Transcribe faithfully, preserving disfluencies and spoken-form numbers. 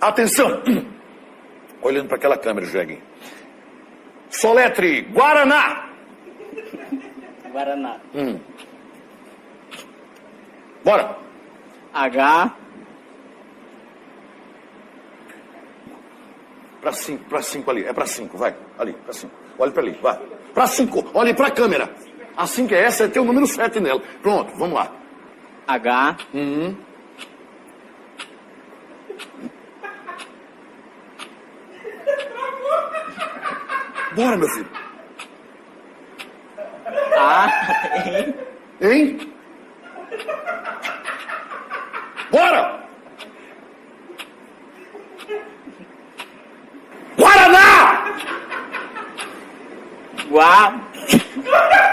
Atenção! Olhando para aquela câmera, Jegue. Soletre Guaraná. Guaraná. Hum. Bora. H. Pra cinco, pra cinco ali. É pra cinco, vai. Ali, pra cinco. Olhe pra ali, vai. Pra cinco, olhe pra câmera. Assim que é essa, é ter o número sete nela. Pronto, vamos lá. H. Uhum. Bora, meu filho. A. Hein? Bora! Guaraná! Gua.